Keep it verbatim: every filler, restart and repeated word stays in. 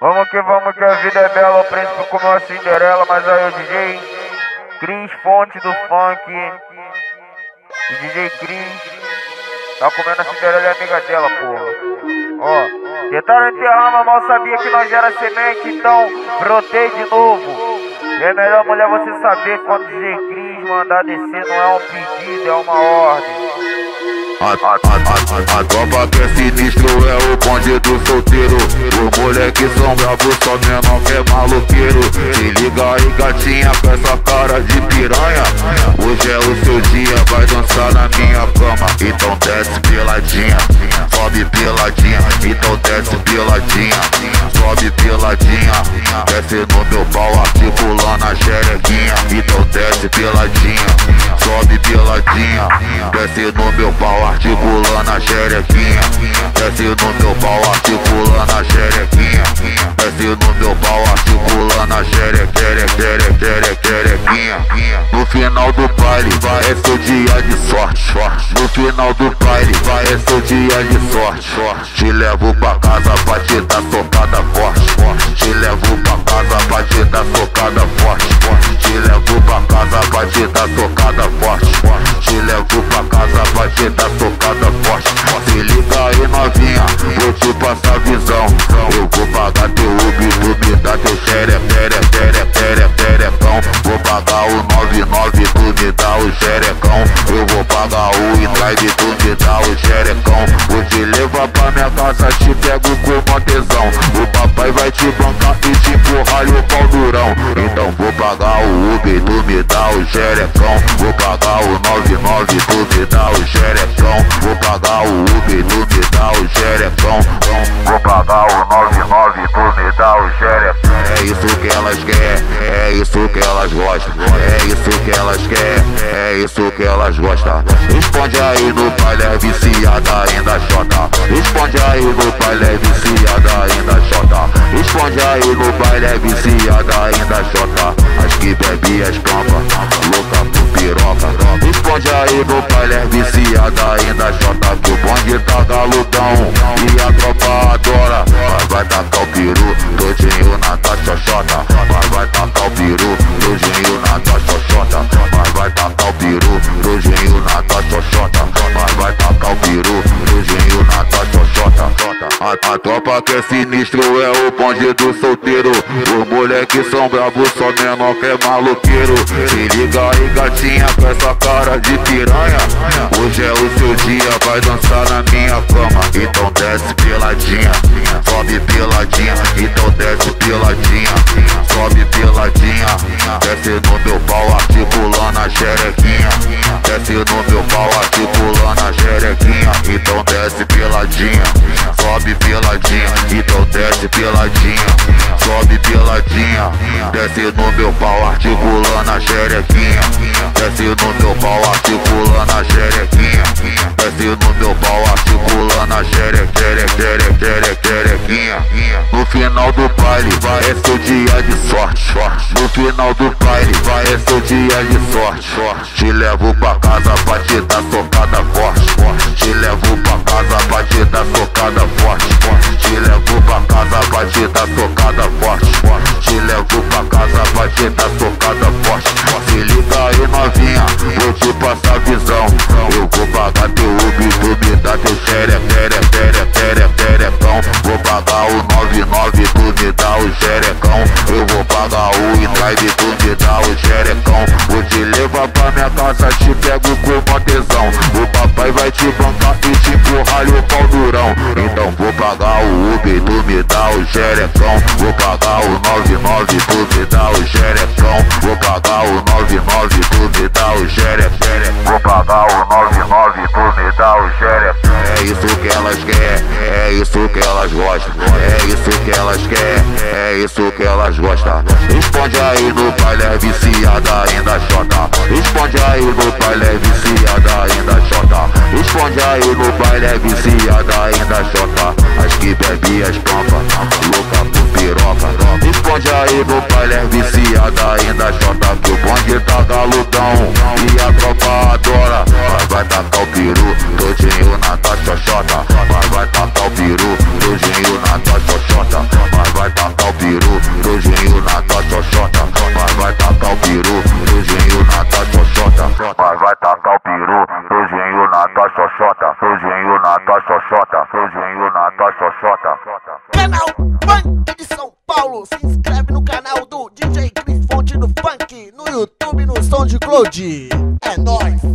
Vamos que vamos que a vida é bela, o príncipe comeu a Cinderela, mas aí o D J Cris, fonte do funk, o D J Cris tá comendo a Cinderela e a amiga dela, porra. Ó, tentaram enterrar, mas mal sabia que nós era semente, então brotei de novo. E é melhor, mulher, você saber quando o D J Cris mandar descer, não é um pedido, é uma ordem. A, a, a, a, a tropa que é sinistro é o bonde do solteiro. Os moleque são bravos, só menor que é maloqueiro. Se liga aí, gatinha, com essa cara de piranha. Hoje é o seu dia, vai dançar na minha cama. Então desce peladinha, sobe peladinha. Então desce peladinha, sobe peladinha. Desce no meu pau, articulando a xerequinha. Então desce peladinha, sobe peladinha. Desce no meu pau, articulando a xerequinha. Desce no meu pau, articulando a xerequinha. Desce no meu pau, articulando a xerequinha. No final do baile, vai é seu dia de sorte. No final do baile, vai é seu dia de sorte. Te levo pra casa pra te dar socada forte. Te levo pra casa pra te dar socada forte. Te levo pra casa pra te dar socada forte. Te levo pra casa pra te dar socada forte. Se liga aí, novinha, vou te passar visão. Eu vou pagar teu Uber, tu me dá teu xere, xere, xere, xere, xerecão. Vou pagar o nove nove, tu me dá o xerecão. Eu vou pagar o drive, tu me dá o xerecão. Vou te levar pra minha casa, te pego com uma tesão. O papai vai te bancar e te empurrar o pau durão. Então vou pagar o Uber, tu me dá o xerecão. Vou pagar o nove nove, tu me dá o xerecão. Vou pagar o Uber, tu me dá o xerecão. Vou pagar o nove nove, tu me dá o xerecão. É isso que elas querem, é isso que elas gostam. É isso que elas querem, é isso que elas gostam. Responde aí no baile, é viciada, ainda chota. Responde aí no baile, é viciada, ainda chota. Responde aí no baile, é viciada, ainda chota. As que bebe as campa, louca por piroca. Responde aí no baile, é viciada, ainda chota. Que o bonde tá galudão e a tropa adora. Mas vai tacar o peru, todinho na tua xoxota. Mas vai tacar o peru, todinho na tua xoxota. Mas vai tacar o peru, todinho na tua xoxota. Mas vai tacar o peru, todinho na tua xoxota. A, a tropa que é sinistro é o bonde do solteiro. Os moleque são bravos, só menor que é maloqueiro. Se liga aí, gatinha, com essa cara de piranha. Hoje é o seu dia, vai dançar na minha cama. Então desce peladinha, sobe peladinha. Então desce peladinha, sobe peladinha. Desce no meu pau, articulando a xerequinha. Desce no meu pau, articulando a xerequinha. Então desce peladinha, sobe peladinha. Então desce peladinha, sobe peladinha. Desce no meu pau, articulando a xerequinha. Desce no meu pau, articulando a xerequinha. Desce no meu pau, articulando a xerequinha. No final do baile, vai é seu dia de sorte. No final do baile, vai é seu dia de sorte. Te levo pra casa pra te dar socada forte. Te levo pra casa pra te dar socada forte. Te levo pra casa pra te dar socada forte. Te levo pra casa pra te dar socada forte. Se liga aí, novinha, vou te passar visão. Eu vou pagar teu Uber, tu me dá teu xere, xere, xere, xere, xerecão. Vou pagar o nove nove, tu me dá o xerecão. Eu vou pagar o drive, tu me dá o xerecão. Vou te levar pra minha casa, te pego com uma tesão. O papai vai te bancar e te empurrar o pau durão. Então vou pagar o Uber, tu me dá o xerecão. Vou pagar o nove nove, tu me dá o xerecão. Vou pagar o nove nove, tu me dá o xerecão. Vou pagar o nove nove, tu me dá o xerecão. É isso que elas querem, é isso que elas gostam. É isso que elas querem, é isso que elas gostam. Responde aí no baile, é viciada, ainda chota. Responde aí no baile, é viciada, ainda chota. Responde aí no baile, é viciada, ainda chota. As que bebe as campa, louca por piroca. Responde aí no baile, é viciada, ainda chota. Que o bonde tá galudão e a tropa adora. Mas vai tacar o peru, todinho na tua xoxota. Mas vai tacar o peru, todinho na tua xoxota. Mas vai tacar tacar o peru, beijinho na tua xoxota, beijinho na tua xoxota, beijinho na tua xoxota. Canal Funk de São Paulo, se inscreve no canal do D J Cris Fonte do Funk, no YouTube, no SoundCloud. É nóis!